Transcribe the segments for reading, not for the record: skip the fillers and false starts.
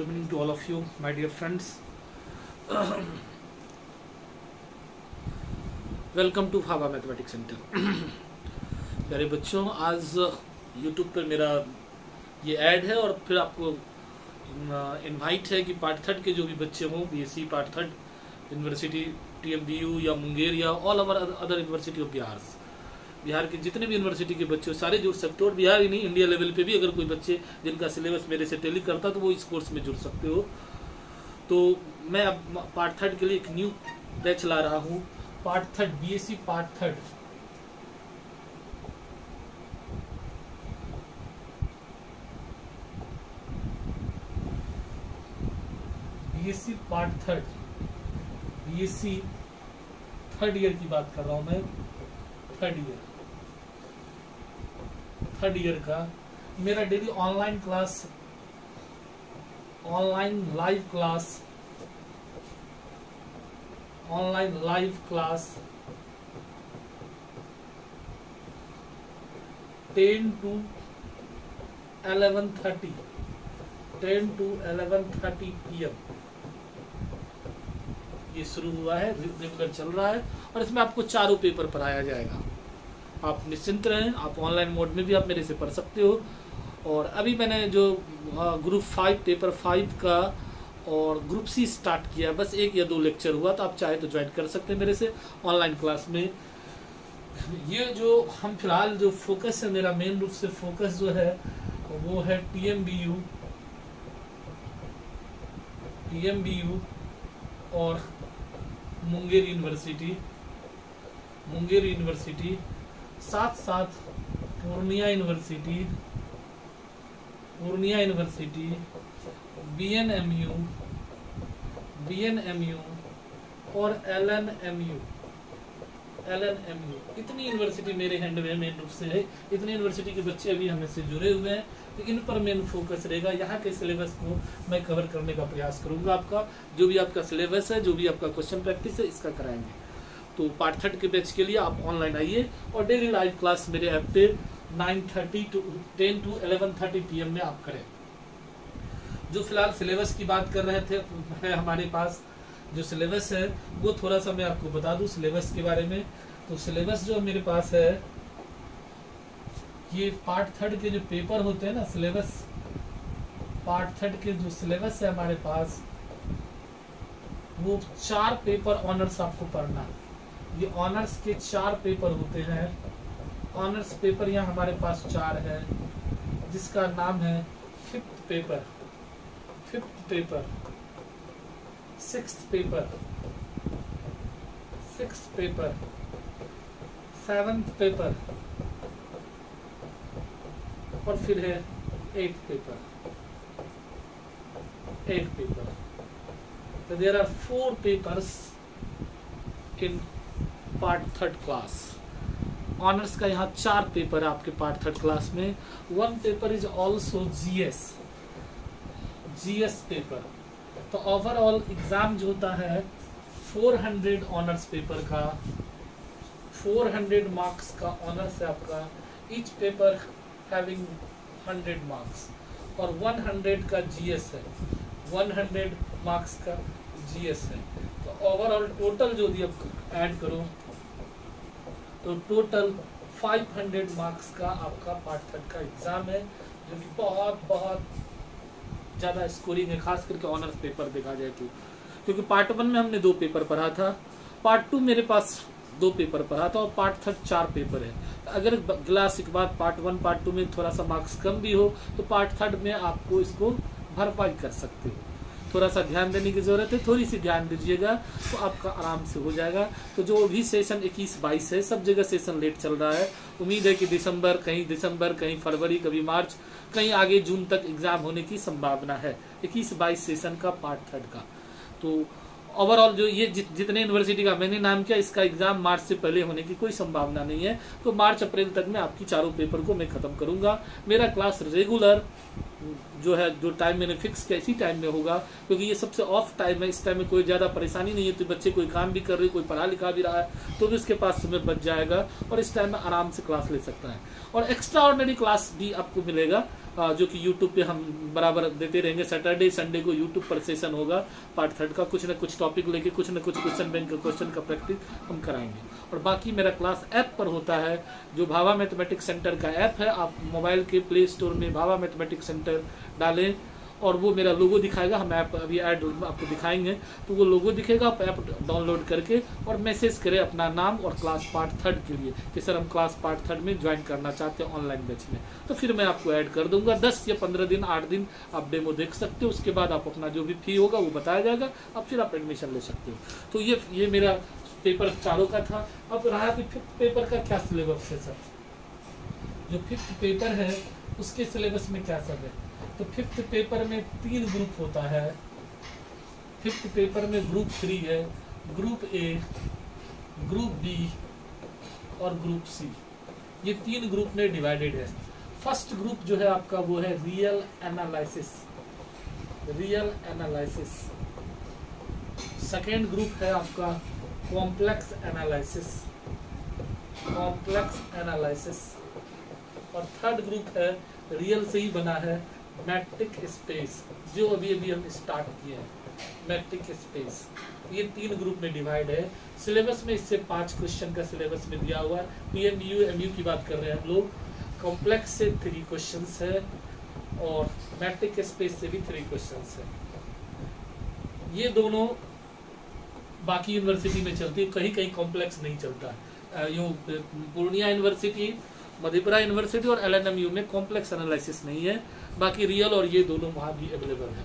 evening to all of you, my dear friends. Welcome to Faba mathematics centre. प्यारे बच्चों, आज YouTube पर मेरा ये ऐड है और फिर आपको इनवाइट है कि पार्ट थर्ड के जो भी बच्चे हों, BSc part third university TMBU या मुंगेर या all over other university of Bihar के जितने भी यूनिवर्सिटी के बच्चे सारे जुड़ सकते हो। और बिहार ही नहीं, इंडिया लेवल पे भी अगर कोई बच्चे जिनका सिलेबस मेरे से टेली करता तो वो इस कोर्स में जुड़ सकते हो। तो मैं अब पार्ट थर्ड के लिए एक न्यू बैच ला रहा हूँ, part third BSc part third. BSc part third, BSc third year की बात कर रहा हूं मैं। थर्ड ईयर का मेरा daily online class, online live class 10 to 11:30 PM ये शुरू हुआ है, रेगुलर चल रहा है और इसमें आपको चारों पेपर पढ़ाया जाएगा। आप निश्चिंत रहें, आप ऑनलाइन मोड में भी आप मेरे से पढ़ सकते हो। और अभी मैंने जो ग्रुप 5 पेपर 5 का और ग्रुप सी स्टार्ट किया, बस 1 या 2 लेक्चर हुआ, तो आप चाहे तो ज्वाइन कर सकते हैं मेरे से ऑनलाइन क्लास में। ये जो हम फिलहाल जो फोकस है, मेरा मेन रूप से फोकस जो है वो है टीएमबीयू और मुंगेर यूनिवर्सिटी, साथ साथ पूर्णिया यूनिवर्सिटी, बीएनएमयू और एलएनएमयू। इतनी यूनिवर्सिटी मेरे हैंड में मेन रूप से है। इतनी यूनिवर्सिटी के बच्चे अभी हमें से जुड़े हुए हैं, तो इन पर मेन फोकस रहेगा। यहाँ के सिलेबस को मैं कवर करने का प्रयास करूंगा। आपका जो भी आपका सिलेबस है, जो भी आपका क्वेश्चन प्रैक्टिस है, इसका कराएंगे। तो पार्ट थर्ड के बैच के लिए आप ऑनलाइन आइए और डेली लाइव क्लास मेरे ऐप पे 9:30 to 10 to 11:30 PM में आप करें। जो फिलहाल सिलेबस की बात कर रहे थे, है हमारे पास जो सिलेबस है वो थोड़ा सा मैं आपको बता दूं सिलेबस के बारे में। तो सिलेबस जो मेरे पास है, ये पार्ट थर्ड के जो पेपर होते हैं ना, सिलेबस पार्ट थर्ड के जो सिलेबस है हमारे पास, वो 4 पेपर ऑनर्स आपको पढ़ना है। ये ऑनर्स के 4 पेपर होते हैं। ऑनर्स पेपर यहाँ हमारे पास 4 है, जिसका नाम है 5th paper, 6th paper, 7th paper और फिर है 8th पेपर। तो there are 4 papers in part third class. Honours का यहाँ 4 पेपर है आपके पार्ट थर्ड क्लास में। 1 paper is also GS paper. तो ओवरऑल एग्जाम जो होता है 400 ऑनर्स पेपर का, 400 मार्क्स का ऑनर्स है आपका। ईच पेपर हैविंग 100 मार्क्स और 100 का जीएस है, 100 मार्क्स का जीएस है। तो ओवरऑल टोटल जो भी आप ऐड करो तो टोटल 500 मार्क्स का आपका पार्ट थर्ड का एग्जाम है, जो कि बहुत ज़्यादा स्कोरिंग है, खास करके ऑनर्स पेपर देखा जाए तो। क्योंकि पार्ट 1 में हमने 2 पेपर पढ़ा था, पार्ट 2 मेरे पास 2 पेपर पढ़ा था और पार्ट थर्ड 4 पेपर है। अगर क्लास के बाद पार्ट 1 पार्ट 2 में थोड़ा सा मार्क्स कम भी हो तो पार्ट थर्ड में आपको इसको भरपाई कर सकते हो। थोड़ा सा ध्यान देने की जरूरत है, थोड़ी सी ध्यान दीजिएगा तो आपका आराम से हो जाएगा। तो जो भी सेशन 21-22 है, सब जगह सेशन लेट चल रहा है। उम्मीद है कि दिसंबर, कहीं फरवरी, कभी मार्च, कहीं आगे जून तक एग्जाम होने की संभावना है 21-22 सेशन का पार्ट थर्ड का। तो ओवरऑल जो ये जितने यूनिवर्सिटी का मैंने नाम किया, इसका एग्जाम मार्च से पहले होने की कोई संभावना नहीं है। तो मार्च अप्रैल तक में आपकी चारों पेपर को मैं खत्म करूंगा। मेरा क्लास रेगुलर जो है, जो टाइम मैंने फिक्स किया इसी टाइम में होगा, क्योंकि ये सबसे ऑफ टाइम है। इस टाइम में कोई ज्यादा परेशानी नहीं है, तो बच्चे कोई काम भी कर रहे, कोई पढ़ा लिखा भी रहा है तो भी उसके पास समय बच जाएगा और इस टाइम में आराम से क्लास ले सकता है। और एक्स्ट्रा ऑर्डिनरी क्लास भी आपको मिलेगा जो कि यूट्यूब पे हम बराबर देते रहेंगे। सैटरडे संडे को यूट्यूब पर सेशन होगा पार्ट 3 का, कुछ ना कुछ टॉपिक लेके कुछ ना कुछ क्वेश्चन बैंक का क्वेश्चन का प्रैक्टिस हम कराएंगे। और बाकी मेरा क्लास ऐप पर होता है, जो भाभा मैथमेटिक्स सेंटर का ऐप है। आप मोबाइल के प्ले स्टोर में भाभा मैथमेटिक्स सेंटर डालें और वो मेरा लोगो दिखाएगा। हम ऐप अभी ऐड आपको दिखाएंगे, तो वो लोगो दिखेगा। आप ऐप डाउनलोड करके और मैसेज करें अपना नाम और क्लास पार्ट 3 के लिए कि सर हम क्लास पार्ट 3 में ज्वाइन करना चाहते हैं ऑनलाइन बैच में, तो फिर मैं आपको ऐड कर दूंगा। 10 या 15 दिन 8 दिन आप डेमो देख सकते हो। उसके बाद आप अपना जो भी फी होगा वो बताया जाएगा, अब फिर आप एडमिशन ले सकते हो। तो ये मेरा पेपर 4 का था। अब रहा कि 5th पेपर का क्या सिलेबस है सर। जो 5th पेपर है उसके सिलेबस में क्या सब है। तो 5th पेपर में 3 ग्रुप होता है। 5th पेपर में ग्रुप 3 है, ग्रुप ए, ग्रुप बी और ग्रुप सी। ये 3 ग्रुप में डिवाइडेड है। फर्स्ट ग्रुप जो है आपका वो है real analysis, real analysis. Second group है आपका कॉम्प्लेक्स एनालिसिस, कॉम्प्लेक्स एनालिसिस। और थर्ड ग्रुप है रियल से ही बना है मैट्रिक स्पेस, जो अभी अभी हम स्टार्ट किए हैं, मैट्रिक स्पेस। ये 3 ग्रुप में डिवाइड है। सिलेबस में इससे 5 क्वेश्चन का सिलेबस में दिया हुआ है। पीएमयू एमयू की बात कर रहे हैं हम लोग। कॉम्प्लेक्स से 3 क्वेश्चंस है और मैट्रिक स्पेस से भी 3 क्वेश्चंस है। ये दोनों बाकी यूनिवर्सिटी में चलती है, कहीं कहीं कॉम्प्लेक्स नहीं चलता। यूँ पूर्णिया यूनिवर्सिटी, मधेपुरा यूनिवर्सिटी और LNMU में कॉम्प्लेक्स एनालिसिस नहीं है। बाकी रियल और ये दोनों वहाँ भी अवेलेबल है।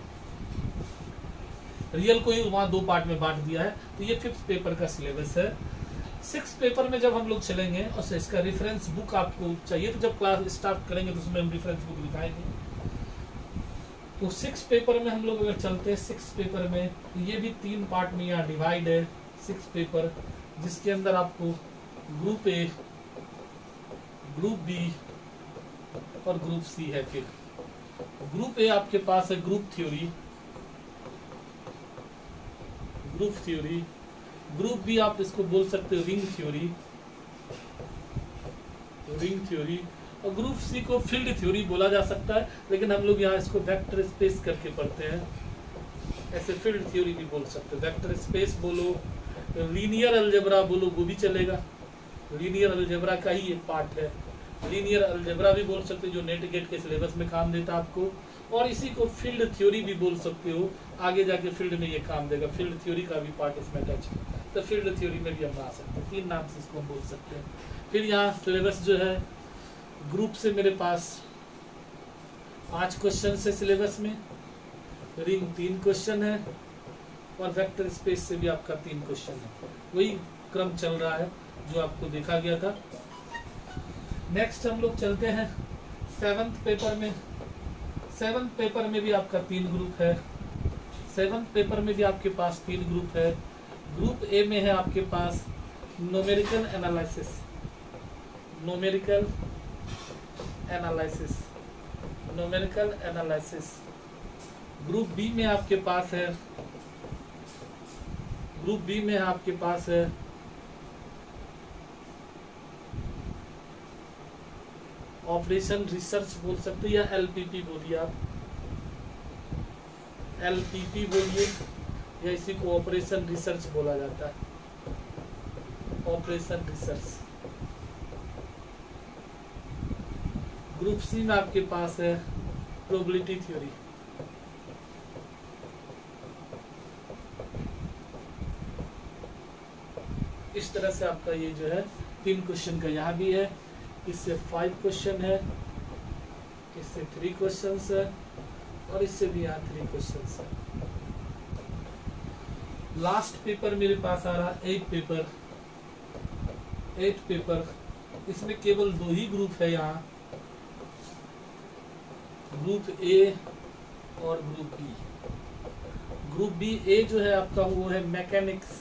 रियल को ही वहाँ 2 पार्ट में बांट दिया है। तो ये 5th पेपर का सिलेबस है। 6th पेपर में जब हम लोग चलेंगे और इसका रेफरेंस बुक आपको चाहिए, तो जब क्लास स्टार्ट करेंगे तो उसमें हम रेफरेंस बुक दिखाएंगे। तो 6th पेपर में हम लोग अगर चलते हैं, 6th पेपर में तो ये भी 3 पार्ट में यहाँ डिवाइड है 6th पेपर, जिसके अंदर आपको ग्रुप ए, ग्रुप बी और ग्रुप सी है। फिर ग्रुप ए आपके पास है group theory, group theory. Group B आप इसको बोल सकते हो रिंग थ्योरी, रिंग थ्योरी। और ग्रुप सी को फील्ड थ्योरी बोला जा सकता है, लेकिन हम लोग यहाँ इसको वेक्टर स्पेस करके पढ़ते हैं। ऐसे फील्ड थ्योरी भी बोल सकते हो, वेक्टर स्पेस बोलो, लीनियर अलजेब्रा बोलो, वो भी चलेगा। लीनियर अलजेब्रा का ही एक पार्ट है। लीनियर अलजेब्रा भी बोल सकते हो, जो नेट गेट के सिलेबस में काम देता है आपको। और इसी को फील्ड थ्योरी भी बोल सकते हो, आगे जाके फील्ड में ये काम देगा। फील्ड थ्योरी का भी पार्ट इसमें टच है, तो फील्ड थ्योरी में भी हम आ सकते हैं। 3 नाम से इसको हम बोल सकते हैं। फिर यहाँ सिलेबस जो है, ग्रुप से मेरे पास 5 क्वेश्चन है सिलेबस में, रिंग 3 क्वेश्चन है और वेक्टर स्पेस से भी आपका 3 क्वेश्चन है। वही क्रम चल रहा है जो आपको देखा गया था। नेक्स्ट हम लोग चलते हैं 7th पेपर में। 7th पेपर में भी आपका 3 ग्रुप है। 7th पेपर में भी आपके पास 3 ग्रुप है। ग्रुप ए में है आपके पास numerical analysis, numerical analysis, numerical analysis. Group B में आपके पास है, ग्रुप बी में आपके पास है ऑपरेशन रिसर्च बोल सकते हैं, या LPP बोलिए आप, LPP बोलिए, या इसी को ऑपरेशन रिसर्च बोला जाता है, ऑपरेशन रिसर्च। ग्रुप सी में आपके पास है प्रोबेबिलिटी थ्योरी, इस तरह से आपका ये जो है 3 क्वेश्चन का यहाँ भी है। इससे 5 क्वेश्चन है, इससे 3 क्वेश्चन है और इससे भी यहाँ 3 क्वेश्चन है। लास्ट पेपर मेरे पास आ रहा 8 पेपर, 8 पेपर। इसमें केवल 2 ही ग्रुप है यहाँ, ग्रुप ए और group B. Group B A जो है आपका वो है मैकेनिक्स,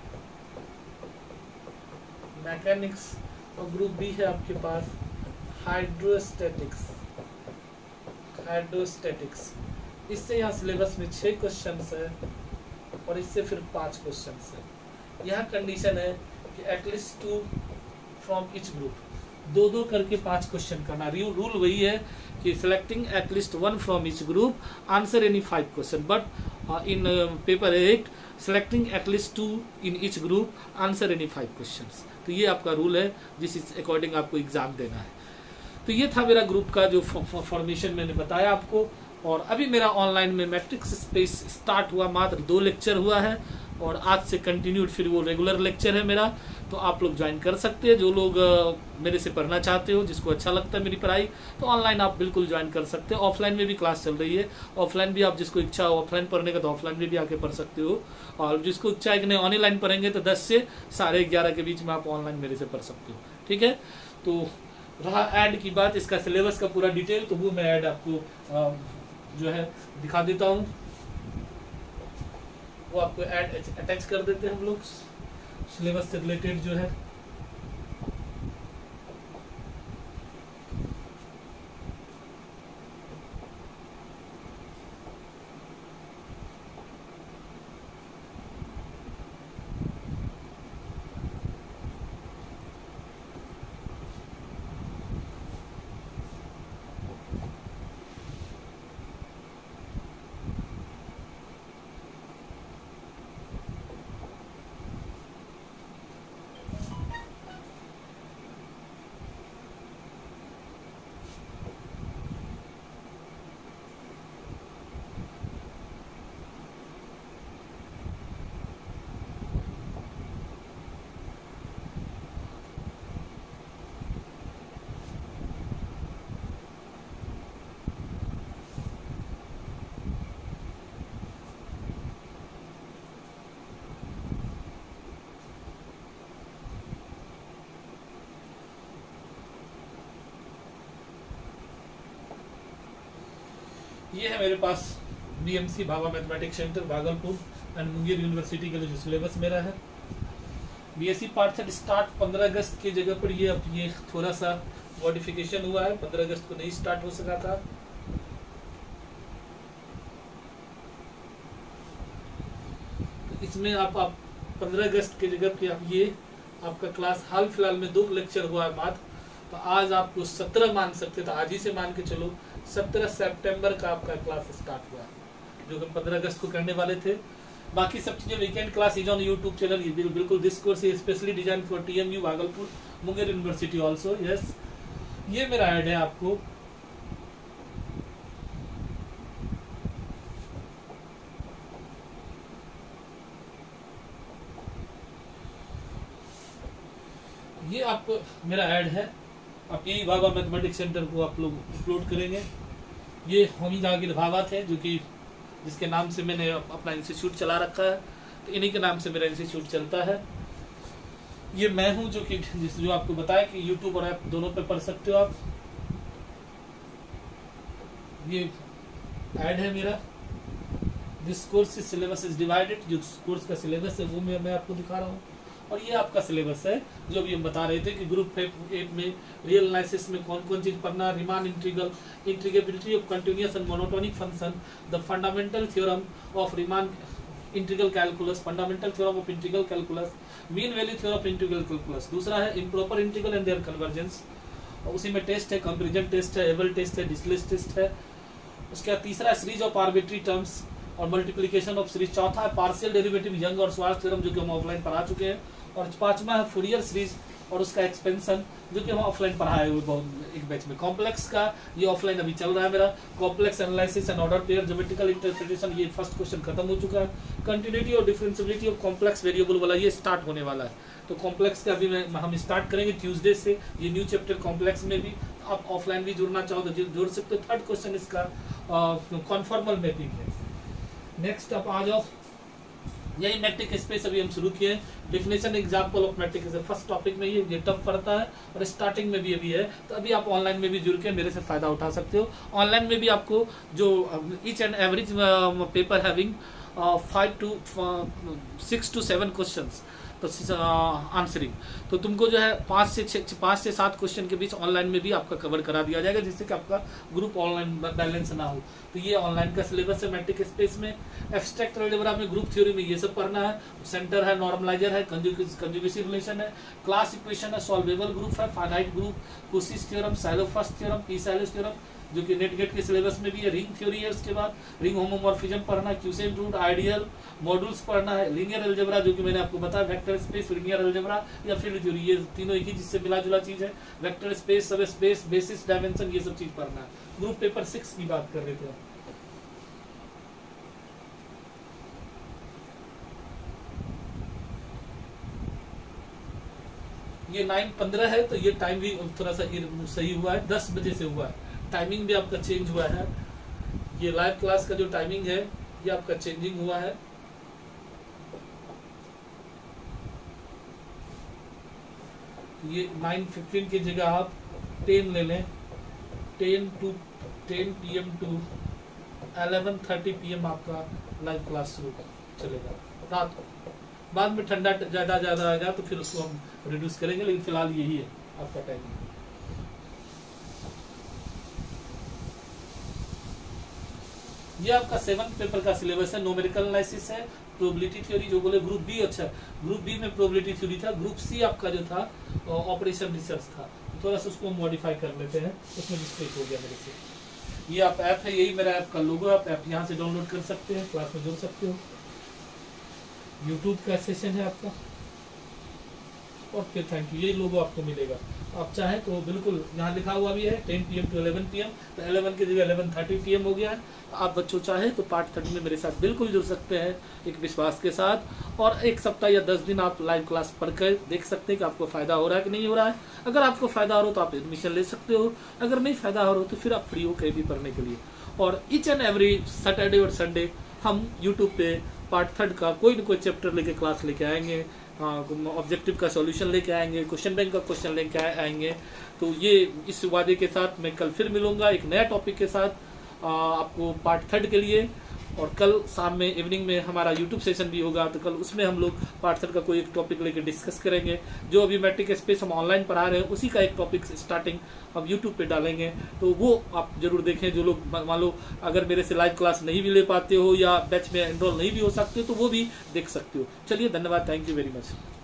मैकेनिक्स। और ग्रुप बी है आपके पास हाइड्रोस्टैटिक्स, हाइड्रोस्टैटिक्स। इससे यहाँ सिलेबस में 6 क्वेश्चन है और इससे फिर 5 क्वेश्चन है। यह कंडीशन है कि एटलीस्ट 2 फ्रॉम ईच ग्रुप, दो दो करके 5 क्वेश्चन करना। रूल वही है कि selecting at least 1 from each group, answer any 5 question, but in paper 8 selecting at least 2 in each group, answer any 5 question. तो ये आपका रूल है जिस अकॉर्डिंग आपको एग्जाम देना है। तो ये था मेरा ग्रुप का जो फॉर्मेशन मैंने बताया आपको। और अभी मेरा ऑनलाइन में मैट्रिक्स स्पेस स्टार्ट हुआ, मात्र 2 लेक्चर हुआ है और आज से कंटिन्यूड फिर वो रेगुलर लेक्चर है मेरा। तो आप लोग ज्वाइन कर सकते हैं, जो लोग मेरे से पढ़ना चाहते हो, जिसको अच्छा लगता है मेरी पढ़ाई, तो ऑनलाइन आप बिल्कुल ज्वाइन कर सकते हो। ऑफलाइन में भी क्लास चल रही है, ऑफलाइन भी आप जिसको इच्छा हो ऑफलाइन पढ़ने का तो ऑफलाइन में भी आके पढ़ सकते हो, और जिसको इच्छा है कि नहीं ऑनलाइन पढ़ेंगे तो 10 से 11:30 के बीच में आप ऑनलाइन मेरे से पढ़ सकते हो। ठीक है, तो रहा ऐड की बात, इसका सिलेबस का पूरा डिटेल तो वो मैं ऐड आपको जो है दिखा देता हूँ। वो आपको ऐड अटैच कर देते हैं हम लोग, सिलेबस से रिलेटेड जो है। ये है मेरे पास BMC Bhabha mathematics centre Bhagalpur and Munger university का जो सिलेबस मेरा है। बीएससी पार्ट सेट स्टार्ट 15 अगस्त की जगह पर ये थोड़ा सा मॉडिफिकेशन हुआ है, 15 अगस्त को नहीं स्टार्ट हो सका था। तो इसमें आप 15 अगस्त की जगह पे आप ये आपका क्लास हाल फिलहाल में 2 लेक्चर हुआ है मात्र, तो आज आपको 17 मान सकते थे, आज ही से मान के चलो 17 सितंबर का आपका क्लास स्टार्ट हुआ, जो कि 15 अगस्त को करने वाले थे। बाकी सब चीजें weekend class is on YouTube channel, बिल्कुल this course is specially design for TMU Bhagalpur Munger university also. Yes, ये मेरा ऐड है आपको। ये आपको मेरा ऐड है, आप यही भाभा मैथमेटिक्स सेंटर को आप लोग अपलोड करेंगे। ये हमीद आगिर भाभा थे, जो कि जिसके नाम से मैंने अपना इंस्टीट्यूट चला रखा है, तो इन्हीं के नाम से मेरा इंस्टीट्यूट चलता है। ये मैं हूं जो कि जो आपको बताया कि यूट्यूब और ऐप दोनों पे पढ़ सकते हो आप। ये ऐड है मेरा, this course syllabus is divided, जो कोर्स का सिलेबस है वो मैं आपको दिखा रहा हूँ। और ये आपका सिलेबस है जो अभी हम बता रहे थे कि ग्रुप 8 में रियल एनालिसिस में कौन कौन चीज पढ़ना, Riemann integral, integrability of continuous and monotonic function, the fundamental theorem of Riemann integral calculus, fundamental theorem of integral calculus, mean value theorem of integral calculus. दूसरा है improper integral and their convergence, और उसी में test है, comparison test है, Abel test है, displace test है। उसके बाद तीसरा सीरीज ऑफ आर्बिट्री टर्म्स और मल्टीप्लिकेशन ऑफ सीरीज। चौथा है पार्शियल डेरिवेटिव यंग और स्वार्ट्ज थ्योरम, जो कि हम ऑफलाइन पढ़ा चुके हैं। और पांचवा है फूरियर सीरीज और उसका एक्सपेंशन, जो कि हम ऑफलाइन पढ़ाए हुए बहुत एक बैच में। कॉम्प्लेक्स का ये ऑफलाइन अभी चल रहा है मेरा, complex analysis and order pair, geometrical interpretation, ये फर्स्ट क्वेश्चन खत्म हो चुका है। कंटिन्यूटी और डिफरेंशिएबिलिटी ऑफ कॉम्प्लेक्स वेरिएबल वाला ये स्टार्ट होने वाला है। तो कॉम्प्लेक्स का अभी हम स्टार्ट करेंगे ट्यूसडे से, ये न्यू चैप्टर कॉम्प्लेक्स में भी। आप ऑफलाइन भी जुड़ना चाहो तो जोड़ सकते हो। थर्ड क्वेश्चन इसका कॉन्फॉर्मल मैपिंग है। नेक्स्ट आप आ जाओ, यही मैट्रिक स्पेस अभी हम शुरू किए हैं। Definition example of metric space first topic में ये टफ पड़ता है और स्टार्टिंग में भी अभी है, तो अभी आप ऑनलाइन में भी जुड़ के मेरे से फायदा उठा सकते हो। ऑनलाइन में भी आपको जो each and average paper having 5 to 6 to 7 questions तो आंसरिंग। तो तुमको जो है 5 से 7 क्वेश्चन के बीच ऑनलाइन में भी आपका कवर करा दिया जाएगा, जिससे कि आपका ग्रुप ऑनलाइन बैलेंस ना हो। तो ये ऑनलाइन का सिलेबस है मैट्रिक स्पेस में। एब्स्ट्रैक्ट अलजेब्रा में, ग्रुप थ्योरी में ये सब पढ़ना है। सेंटर है, नॉर्मलाइजर है, कंजुगेसी रिलेशन है, क्लास इक्वेशन है, सॉल्वेबल ग्रुप है, finite group, Cauchy's theorem, Sylow first theorem, P Sylow's theorem जो कि नेट गेट के सिलेबस में भी है। रिंग थ्योरी है, उसके बाद रिंग होमोमॉर्फिज्म पढ़ना है, क्यूसेंट रूट, आइडियल मॉड्यूल्स पढ़ना है, लीनियर अलजेब्रा जो कि मैंने आपको बताया, वेक्टर स्पेस, लीनियर अलजेब्रा या फील्ड थ्योरी, ये तीनों एक ही जिससे मिला जुला चीज है। Vector space, subspace, basis, dimension, ये सब चीज पढ़ना है। ग्रुप पेपर 6 की बात कर रहे थे। ये 9:15 है, तो ये टाइम भी थोड़ा सा सही हुआ है, 10 बजे से हुआ है। टाइमिंग भी आपका चेंज हुआ है। ये लाइव क्लास का जो टाइमिंग है ये आपका चेंजिंग हुआ है। ये 9:15 की जगह आप 10 ले लें, 10 PM टू 11:30 PM आपका लाइव क्लास शुरू चलेगा रात को। बाद में ठंडा ज्यादा आएगा तो फिर उसको हम रिड्यूस करेंगे, लेकिन फिलहाल यही है आपका टाइमिंग। ये आपका 7th पेपर का सिलेबस है। न्यूमेरिकल एनालिसिस है, प्रोबेबिलिटी थ्योरी जो बोले ग्रुप बी, अच्छा ग्रुप बी में प्रोबेबिलिटी थ्योरी था, ग्रुप सी आपका जो था ऑपरेशन रिसर्च था। थोड़ा सा उसको मॉडिफाई कर लेते हैं, उसमें मिस्टेक हो गया मेरे से। ये आप ऐप है, यही मेरा ऐप का लोगो है, आप ऐप यहाँ से डाउनलोड कर सकते हैं, क्लास में जुड़ सकते हो। यूट्यूब का सेशन है आपका। Okay, thank you. ये लोगो आपको मिलेगा, आप चाहें तो बिल्कुल यहाँ लिखा हुआ भी है 10 PM टू 11 PM, तो 11 की जगह 11:30 PM हो गया है। आप बच्चों चाहे तो पार्ट 3 में मेरे साथ बिल्कुल जुड़ सकते हैं एक विश्वास के साथ, और 1 सप्ताह या 10 दिन आप लाइव क्लास पढ़कर देख सकते हैं कि आपको फायदा हो रहा है कि नहीं हो रहा है। अगर आपको फायदा हो रहा हो तो आप एडमिशन ले सकते हो, अगर नहीं फायदा हो रहा हो तो फिर आप फ्री हो कहीं भी पढ़ने के लिए। और ईच एंड एवरी सैटरडे और संडे हम यूट्यूब पे पार्ट 3 का कोई न कोई चैप्टर लेके क्लास लेके आएंगे, ऑब्जेक्टिव का सॉल्यूशन लेके आएंगे, क्वेश्चन बैंक का क्वेश्चन लेके आएंगे। तो ये इस वादे के साथ मैं कल फिर मिलूंगा एक नया टॉपिक के साथ आपको पार्ट 3 के लिए। और कल शाम में इवनिंग में हमारा यूट्यूब सेशन भी होगा, तो कल उसमें हम लोग पार्ट 3 का कोई एक टॉपिक लेके डिस्कस करेंगे। जो अभी मैट्रिक स्पेस हम ऑनलाइन पढ़ा रहे हैं उसी का एक टॉपिक स्टार्टिंग हम यूट्यूब पे डालेंगे, तो वो आप जरूर देखें। जो लोग मान लो अगर मेरे से लाइव क्लास नहीं भी ले पाते हो या बैच में एनरोल नहीं भी हो सकते हो तो वो भी देख सकते हो। चलिए, धन्यवाद, थैंक यू वेरी मच।